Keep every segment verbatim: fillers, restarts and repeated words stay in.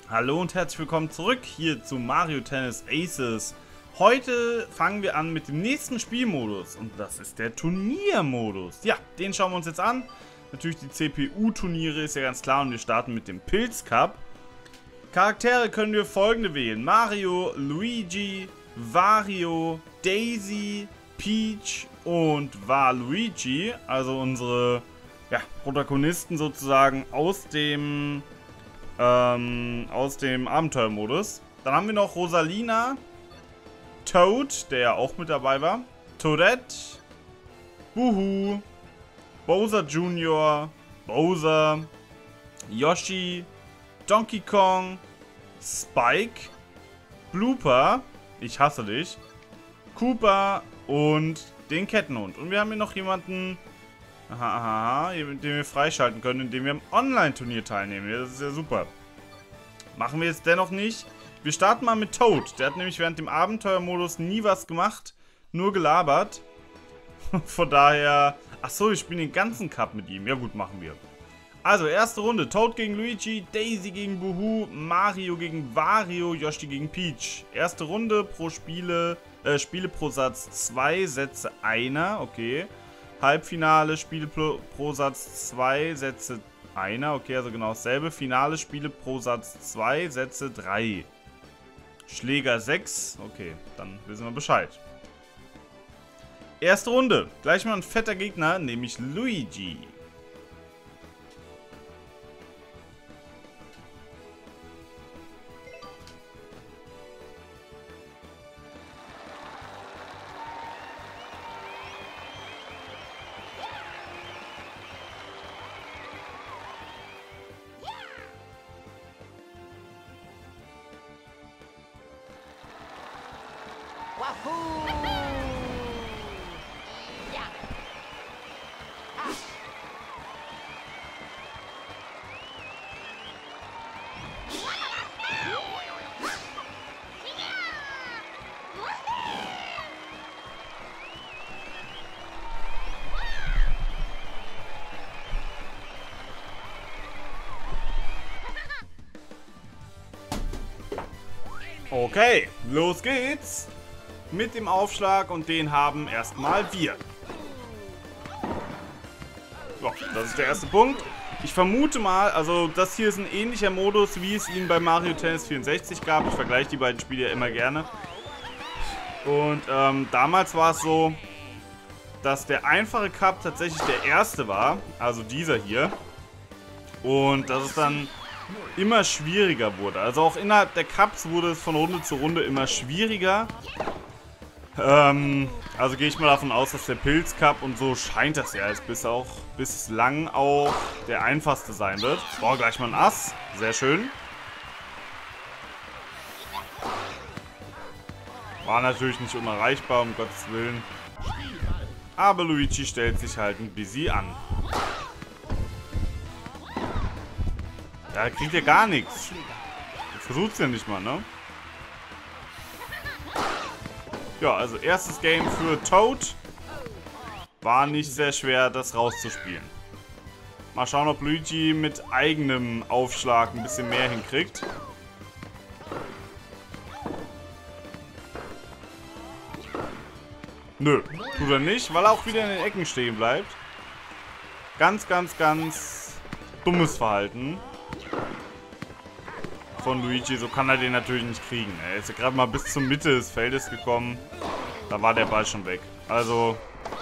Hallo und herzlich willkommen zurück hier zu Mario Tennis Aces. Heute fangen wir an mit dem nächsten Spielmodus und das ist der Turniermodus. Ja, den schauen wir uns jetzt an. Natürlich die C P U-Turniere, ist ja ganz klar, und wir starten mit dem Pilz Cup. Charaktere können wir folgende wählen: Mario, Luigi, Wario, Daisy, Peach und Waluigi. Also unsere ja, Protagonisten sozusagen aus dem... Ähm, aus dem Abenteuermodus. Dann haben wir noch Rosalina, Toad, der ja auch mit dabei war, Toadette, Boo-Hoo, Bowser Junior, Bowser, Yoshi, Donkey Kong, Spike, Blooper, ich hasse dich, Koopa und den Kettenhund. Und wir haben hier noch jemanden... Aha, aha, den wir freischalten können, indem wir am Online-Turnier teilnehmen. Das ist ja super. Machen wir jetzt dennoch nicht. Wir starten mal mit Toad. Der hat nämlich während dem Abenteuermodus nie was gemacht, nur gelabert. Von daher... Achso, wir spielen den ganzen Cup mit ihm. Ja gut, machen wir. Also, erste Runde. Toad gegen Luigi, Daisy gegen Boo-Hoo, Mario gegen Wario, Yoshi gegen Peach. Erste Runde pro Spiele, äh, Spiele pro Satz zwei, Sätze einer. Okay. Halbfinale, Spiele pro, pro Satz zwei, Sätze einer. Okay, also genau dasselbe. Finale, Spiele pro Satz zwei, Sätze drei. Schläger sechs. Okay, dann wissen wir Bescheid. Erste Runde. Gleich mal ein fetter Gegner, nämlich Luigi. Wahoo! Ja. Ah. Okay, los geht's. Mit dem Aufschlag, und den haben erstmal wir. So, das ist der erste Punkt. Ich vermute mal, also das hier ist ein ähnlicher Modus, wie es ihn bei Mario Tennis vierundsechzig gab. Ich vergleiche die beiden Spiele ja immer gerne. Und ähm, damals war es so, dass der einfache Cup tatsächlich der erste war, also dieser hier. Und dass es dann immer schwieriger wurde. Also auch innerhalb der Cups wurde es von Runde zu Runde immer schwieriger. Ähm, also gehe ich mal davon aus, dass der Pilz Cup, und so scheint das ja jetzt bis auch bislang auch der einfachste sein wird. Boah, gleich mal ein Ass. Sehr schön. War natürlich nicht unerreichbar, um Gottes Willen. Aber Luigi stellt sich halt ein bisschen an. Ja, er kriegt ja gar nichts. Versucht's ja nicht mal, ne? Ja, also erstes Game für Toad. War nicht sehr schwer, das rauszuspielen. Mal schauen, ob Luigi mit eigenem Aufschlag ein bisschen mehr hinkriegt. Nö, tut er nicht, weil er auch wieder in den Ecken stehen bleibt. Ganz, ganz, ganz dummes Verhalten von Luigi. So kann er den natürlich nicht kriegen. Er ist ja gerade mal bis zur Mitte des Feldes gekommen. Da war der Ball schon weg. Also,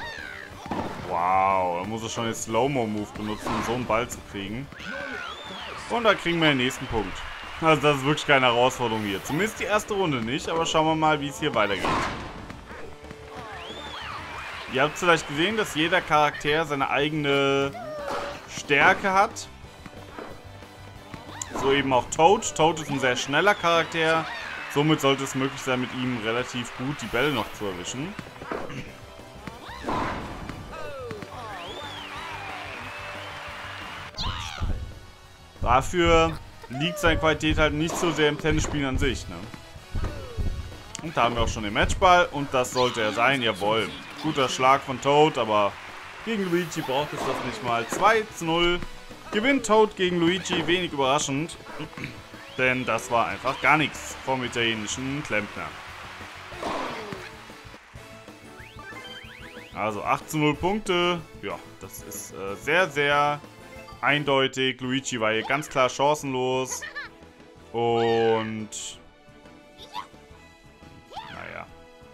wow. Da muss er schon den Slow-Mo-Move benutzen, um so einen Ball zu kriegen. Und da kriegen wir den nächsten Punkt. Also das ist wirklich keine Herausforderung hier. Zumindest die erste Runde nicht, aber schauen wir mal, wie es hier weitergeht. Ihr habt vielleicht gesehen, dass jeder Charakter seine eigene Stärke hat. So eben auch Toad. Toad ist ein sehr schneller Charakter. Somit sollte es möglich sein, mit ihm relativ gut die Bälle noch zu erwischen. Dafür liegt seine Qualität halt nicht so sehr im Tennisspielen an sich, ne? Und da haben wir auch schon den Matchball, und das sollte er sein, jawohl. Guter Schlag von Toad, aber gegen Luigi braucht es das nicht mal. zwei zu null. Gewinnt Toad gegen Luigi, wenig überraschend. Denn das war einfach gar nichts vom italienischen Klempner. Also acht zu null Punkte. Ja, das ist äh, sehr, sehr eindeutig. Luigi war hier ganz klar chancenlos. Und... Naja.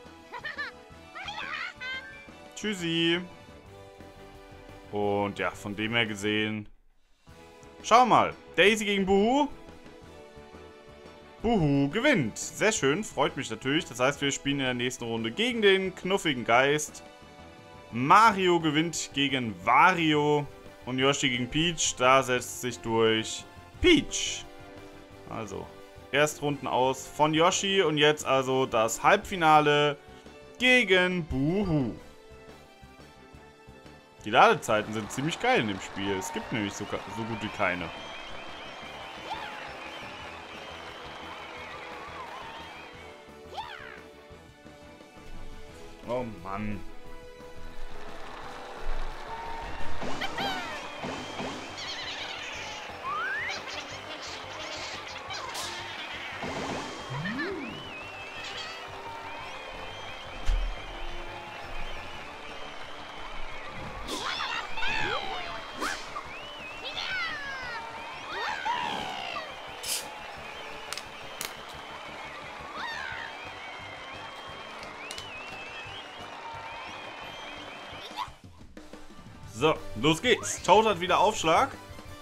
Tschüssi. Und ja, von dem her gesehen... Schau mal. Daisy gegen Buhu. Buhu gewinnt. Sehr schön. Freut mich natürlich. Das heißt, wir spielen in der nächsten Runde gegen den knuffigen Geist. Mario gewinnt gegen Wario. Und Yoshi gegen Peach. Da setzt sich durch Peach. Also, Erstrunden aus von Yoshi. Und jetzt also das Halbfinale gegen Buhu. Die Ladezeiten sind ziemlich geil in dem Spiel. Es gibt nämlich so, so gut wie keine. Oh Mann. So, los geht's. Toad hat wieder Aufschlag.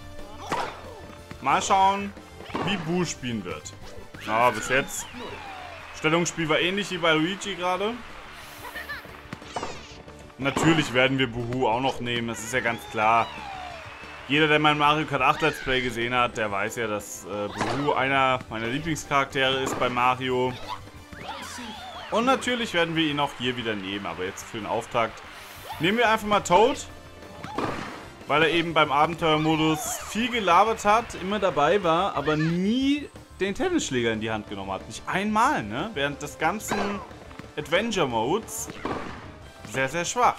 Mal schauen, wie Boo spielen wird. Ah, bis jetzt. Stellungsspiel war ähnlich wie bei Luigi gerade. Natürlich werden wir Buhu auch noch nehmen, das ist ja ganz klar. Jeder, der mein Mario Kart acht Let's Play gesehen hat, der weiß ja, dass äh, Buhu einer meiner Lieblingscharaktere ist bei Mario. Und natürlich werden wir ihn auch hier wieder nehmen, aber jetzt für den Auftakt nehmen wir einfach mal Toad. Weil er eben beim Abenteuermodus viel gelabert hat, immer dabei war, aber nie den Tennisschläger in die Hand genommen hat. Nicht einmal, ne? Während des ganzen Adventure-Modes. Sehr, sehr schwach.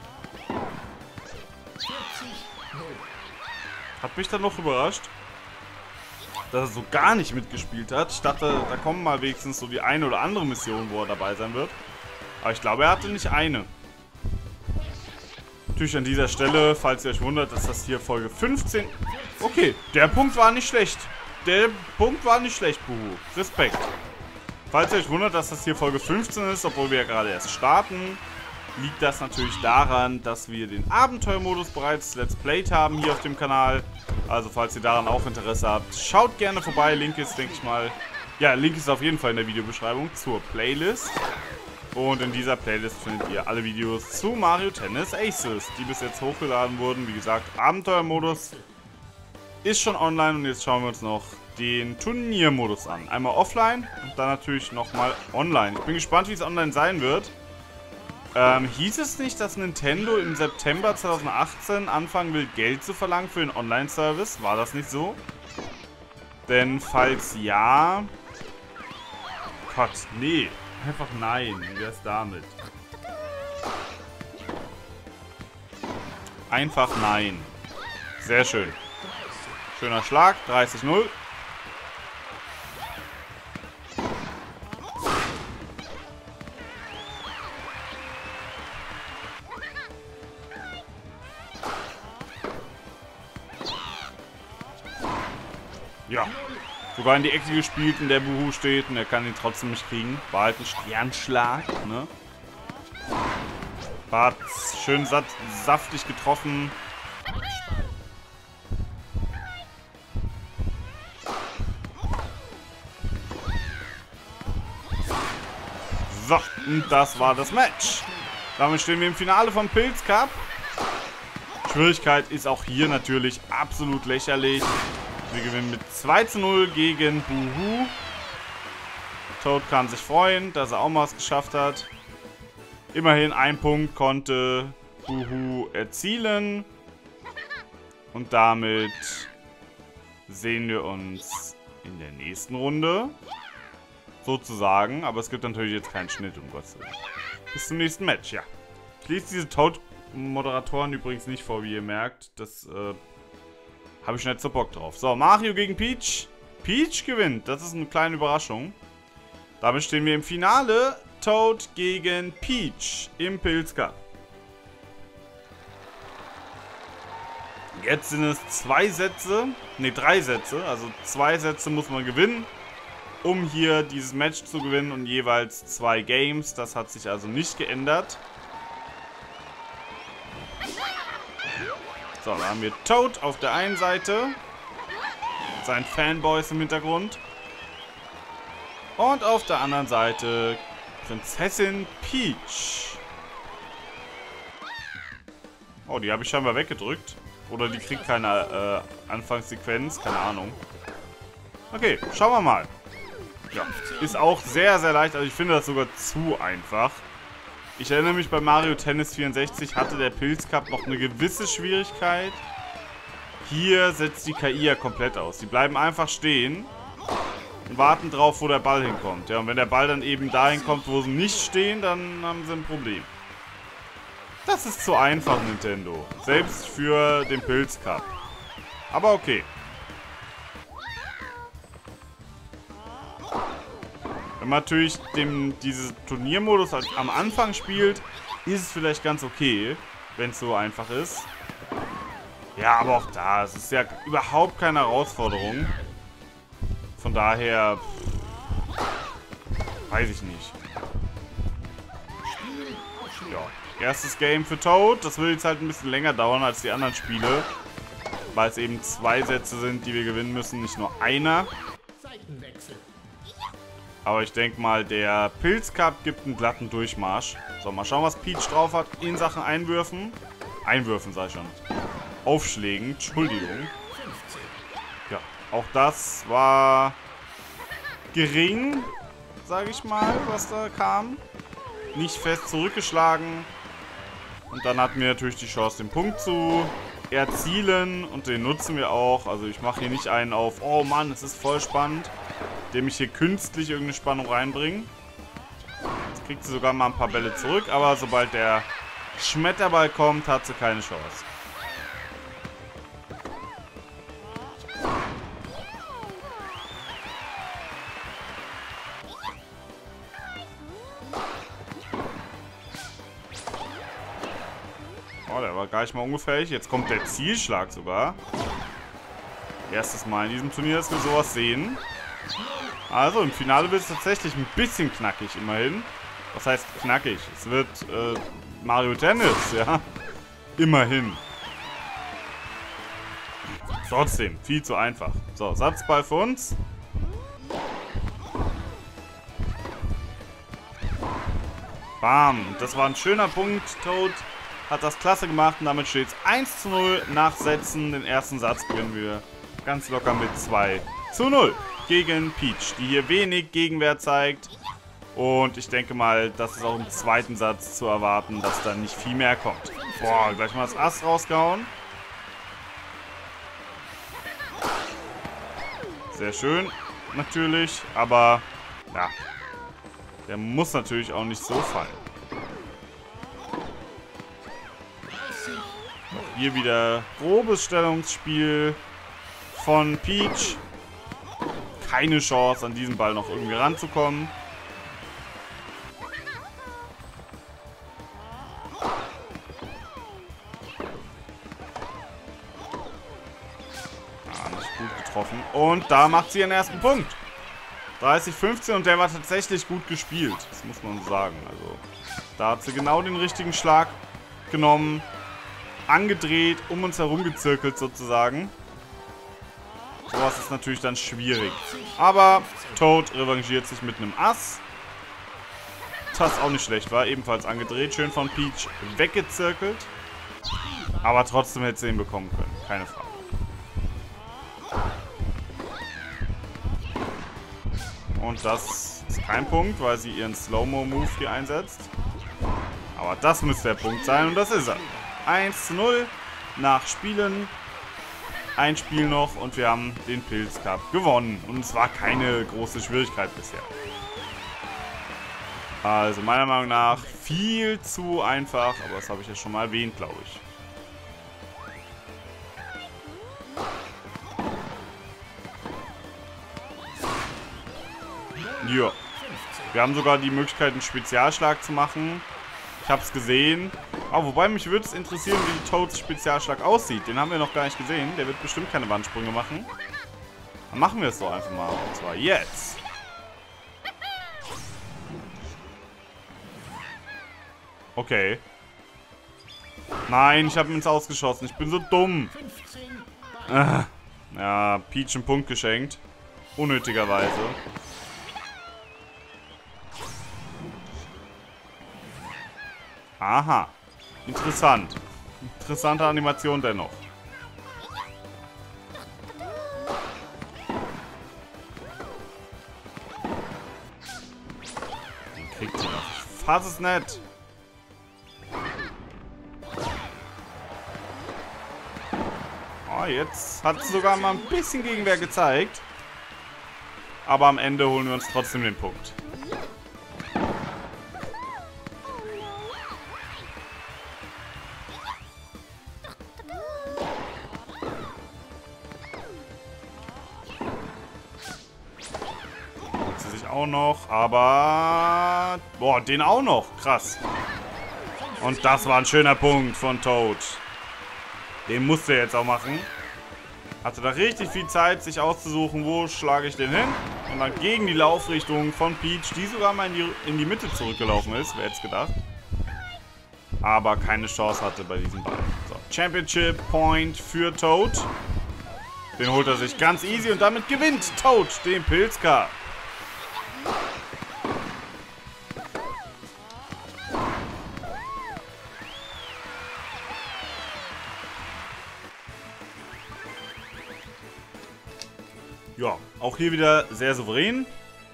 Hat mich dann noch überrascht, dass er so gar nicht mitgespielt hat. Ich dachte, da kommen mal wenigstens so die eine oder andere Mission, wo er dabei sein wird. Aber ich glaube, er hatte nicht eine. Natürlich an dieser Stelle, falls ihr euch wundert, dass das hier Folge fünfzehn... Okay, der Punkt war nicht schlecht. Der Punkt war nicht schlecht, Buhu. Respekt. Falls ihr euch wundert, dass das hier Folge fünfzehn ist, obwohl wir ja gerade erst starten, liegt das natürlich daran, dass wir den Abenteuermodus bereits Let's Played haben hier auf dem Kanal. Also falls ihr daran auch Interesse habt, schaut gerne vorbei. Link ist, denke ich mal... Ja, Link ist auf jeden Fall in der Videobeschreibung zur Playlist. Und in dieser Playlist findet ihr alle Videos zu Mario Tennis Aces, die bis jetzt hochgeladen wurden. Wie gesagt, Abenteuermodus ist schon online und jetzt schauen wir uns noch den Turniermodus an. Einmal offline und dann natürlich nochmal online. Ich bin gespannt, wie es online sein wird. Ähm, hieß es nicht, dass Nintendo im September zweitausendachtzehn anfangen will, Geld zu verlangen für den Online-Service? War das nicht so? Denn falls ja... Gott, nee. Einfach nein. Wie wär's damit? Einfach nein. Sehr schön. Schöner Schlag. dreißig null. Ja. Sogar in die Ecke gespielt, in der Buhu steht und er kann ihn trotzdem nicht kriegen. War halt ein Sternschlag, ne? War schön satt, saftig getroffen. So, und das war das Match. Damit stehen wir im Finale vom Pilz Cup. Schwierigkeit ist auch hier natürlich absolut lächerlich. Wir gewinnen mit zwei zu null gegen Buhu. Toad kann sich freuen, dass er auch mal was geschafft hat. Immerhin ein Punkt konnte Buhu erzielen. Und damit sehen wir uns in der nächsten Runde. Sozusagen. Aber es gibt natürlich jetzt keinen Schnitt, um Gottes Willen. Bis zum nächsten Match, ja. Ich lese diese Toad-Moderatoren übrigens nicht vor, wie ihr merkt. Das, äh... habe ich nicht so Bock drauf. So, Mario gegen Peach. Peach gewinnt. Das ist eine kleine Überraschung. Damit stehen wir im Finale. Toad gegen Peach im Pilz Cup. Jetzt sind es zwei Sätze. Ne, drei Sätze. Also zwei Sätze muss man gewinnen, um hier dieses Match zu gewinnen. Und jeweils zwei Games. Das hat sich also nicht geändert. So, da haben wir Toad auf der einen Seite. Sein Fanboys im Hintergrund. Und auf der anderen Seite Prinzessin Peach. Oh, die habe ich scheinbar weggedrückt. Oder die kriegt keine äh, Anfangssequenz. Keine Ahnung. Okay, schauen wir mal. Ja, ist auch sehr, sehr leicht. Also ich finde das sogar zu einfach. Ich erinnere mich, bei Mario Tennis vierundsechzig hatte der Pilz Cup noch eine gewisse Schwierigkeit. Hier setzt die K I ja komplett aus. Die bleiben einfach stehen und warten drauf, wo der Ball hinkommt. Ja, und wenn der Ball dann eben dahin kommt, wo sie nicht stehen, dann haben sie ein Problem. Das ist zu einfach, Nintendo. Selbst für den Pilz Cup. Aber okay. Wenn man natürlich den, diese Turniermodus am Anfang spielt, ist es vielleicht ganz okay, wenn es so einfach ist. Ja, aber auch da, es ist ja überhaupt keine Herausforderung. Von daher, pff, weiß ich nicht. Ja, erstes Game für Toad. Das wird jetzt halt ein bisschen länger dauern als die anderen Spiele. Weil es eben zwei Sätze sind, die wir gewinnen müssen, nicht nur einer. Aber ich denke mal, der Pilz Cup gibt einen glatten Durchmarsch. So, mal schauen, was Peach drauf hat in Sachen Einwürfen. Einwürfen, sag ich schon. Aufschlägen, Entschuldigung. Ja, auch das war gering, sage ich mal, was da kam. Nicht fest zurückgeschlagen. Und dann hatten wir natürlich die Chance, den Punkt zu erzielen. Und den nutzen wir auch. Also ich mache hier nicht einen auf, oh Mann, es ist voll spannend, indem ich hier künstlich irgendeine Spannung reinbringe. Jetzt kriegt sie sogar mal ein paar Bälle zurück. Aber sobald der Schmetterball kommt, hat sie keine Chance. Oh, der war gar nicht mal ungefährlich. Jetzt kommt der Zielschlag sogar. Erstes Mal in diesem Turnier, dass wir sowas sehen. Also im Finale wird es tatsächlich ein bisschen knackig, immerhin. Was heißt knackig? Es wird äh, Mario Tennis, ja. Immerhin. Trotzdem, viel zu einfach. So, Satzball für uns. Bam, das war ein schöner Punkt. Toad hat das klasse gemacht und damit steht es eins zu null nach Sätzen. Den ersten Satz gewinnen wir ganz locker mit zwei zu null gegen Peach, die hier wenig Gegenwehr zeigt. Und ich denke mal, das ist auch im zweiten Satz zu erwarten, dass da nicht viel mehr kommt. Boah, gleich mal das Ass rausgehauen. Sehr schön, natürlich, aber ja, der muss natürlich auch nicht so fallen. Hier wieder grobes Stellungsspiel von Peach. Keine Chance, an diesen Ball noch irgendwie ranzukommen. Ah, nicht gut getroffen. Und da macht sie ihren ersten Punkt. dreißig fünfzehn und der war tatsächlich gut gespielt. Das muss man sagen. Also, da hat sie genau den richtigen Schlag genommen. Angedreht, um uns herum gezirkelt sozusagen. Sowas ist natürlich dann schwierig. Aber Toad revanchiert sich mit einem Ass. Das auch nicht schlecht war. Ebenfalls angedreht. Schön von Peach weggezirkelt. Aber trotzdem hätte sie ihn bekommen können. Keine Frage. Und das ist kein Punkt, weil sie ihren Slow-Mo-Move hier einsetzt. Aber das müsste der Punkt sein und das ist er. eins zu null nach Spielen. Ein Spiel noch und wir haben den Pilz Cup gewonnen. Und es war keine große Schwierigkeit bisher. Also meiner Meinung nach viel zu einfach, aber das habe ich ja schon mal erwähnt, glaube ich. Ja. Wir haben sogar die Möglichkeit, einen Spezialschlag zu machen. Ich habe es gesehen. Oh, wobei mich würde es interessieren, wie Toads Spezialschlag aussieht. Den haben wir noch gar nicht gesehen. Der wird bestimmt keine Wandsprünge machen. Dann machen wir es doch einfach mal. Und zwar jetzt. Okay. Nein, ich habe ihn ins Ausgeschossen. Ich bin so dumm. Äh, ja, Peach einen Punkt geschenkt. Unnötigerweise. Aha. Interessant. Interessante Animation dennoch. Den kriegt sie noch. Ich fass es nicht. Oh, jetzt hat es sogar mal ein bisschen Gegenwehr gezeigt. Aber am Ende holen wir uns trotzdem den Punkt. Holt sie sich auch noch, aber... Boah, den auch noch. Krass. Und das war ein schöner Punkt von Toad. Den musste er jetzt auch machen. Hatte da richtig viel Zeit, sich auszusuchen, wo schlage ich den hin. Und dann gegen die Laufrichtung von Peach, die sogar mal in die, in die Mitte zurückgelaufen ist. Wer hätte es gedacht. Aber keine Chance hatte bei diesem Ball. So, Championship Point für Toad. Den holt er sich ganz easy und damit gewinnt Toad den Pilzcup. Ja, auch hier wieder sehr souverän.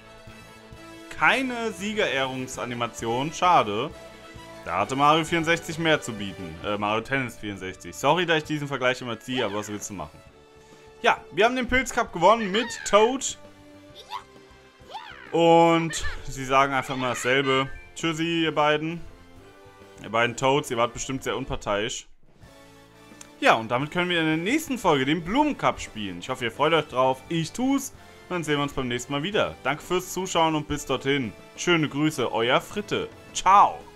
Keine Siegerehrungsanimation, schade. Da hatte Mario vierundsechzig mehr zu bieten. Äh, Mario Tennis vierundsechzig. Sorry, dass ich diesen Vergleich immer ziehe, aber was willst du machen? Ja, wir haben den Pilzcup gewonnen mit Toad. Und sie sagen einfach immer dasselbe. Tschüssi, ihr beiden. Ihr beiden Toads, ihr wart bestimmt sehr unparteiisch. Ja, und damit können wir in der nächsten Folge den Blumencup spielen. Ich hoffe, ihr freut euch drauf. Ich tu's. Und dann sehen wir uns beim nächsten Mal wieder. Danke fürs Zuschauen und bis dorthin. Schöne Grüße, euer Fritte. Ciao.